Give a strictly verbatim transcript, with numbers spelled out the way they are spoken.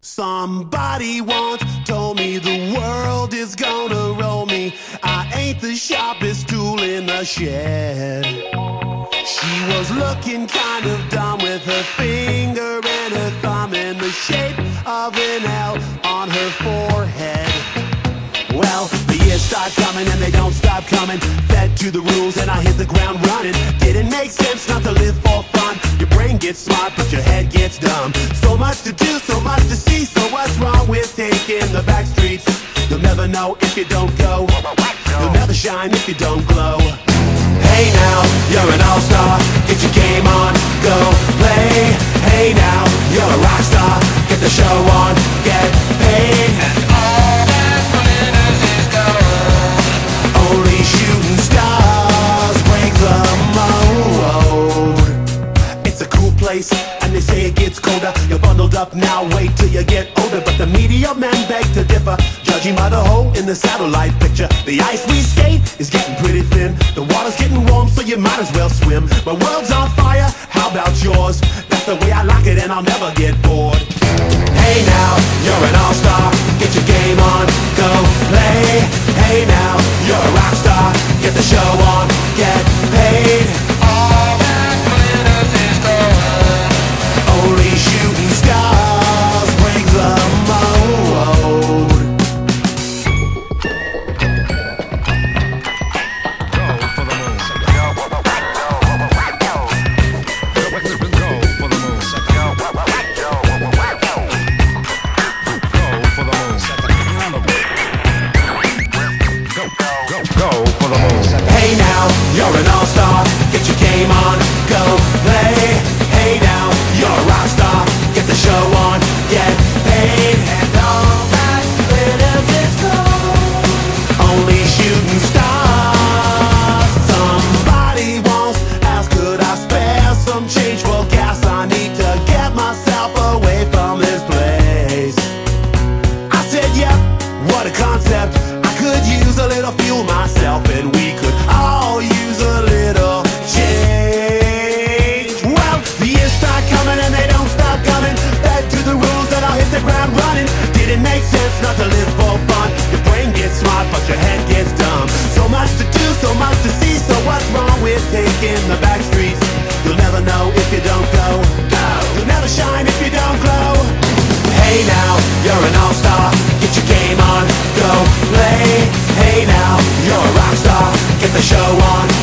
Somebody once told me the world is gonna roll me. I ain't the sharpest tool in the shed. She was looking kind of dumb with her finger and her thumb in the shape of an L on her forehead. Well, the years start coming and they don't stop coming. Fed to the rules and I hit the ground running. Didn't make sense not to live for fun. Your brain gets smart but your head gets dumb. So much to do, so much to see. So what's wrong with taking the back streets? You'll never know if you don't go. You'll never shine if you don't glow. Hey now, you're an all-star. Get your game on, go play. Hey now, you're a rock star. Get the show on, get paid. And all that glitters is gold. Only shooting stars break the mold. It's a cool place, and they say it gets colder. You're bundled up now, wait till you get older. But the media men beg to differ, judging by the hole in the satellite picture. The ice we skate is getting pretty thin. The water's getting warm, so you might as well swim. My world's on fire, how about yours? That's the way I like it and I'll never get bored. Hey now, you're an all-star. Get your game on, go play. Hey now, you're a rock star. Get the show on, get paid. All that glitters is gold. Only shooting stars break the mold. Hey now, you're an all-star. Get your game on, go play. Hey now, you're a rock star. Get the show on, get paid. And all that glitters is gold. Only shooting stars. Somebody once asked, could I spare some change for gas? I need to get myself away from this place. I said, yep, what a concept. I could use a little fuel myself, and we could all use a little change. Well, the years start coming and they don't stop coming. Fed to the rules and I'll hit the ground running. Didn't make sense not to live for fun. Your brain gets smart but your head gets dumb. So much to do, so much to see. So what's wrong with taking the back streets? You'll never know if you don't go. Go! You'll never shine if you don't glow. Hey now, you're an all-star. Get your game on, go play. Hey now, you're a rock star. Get the show on,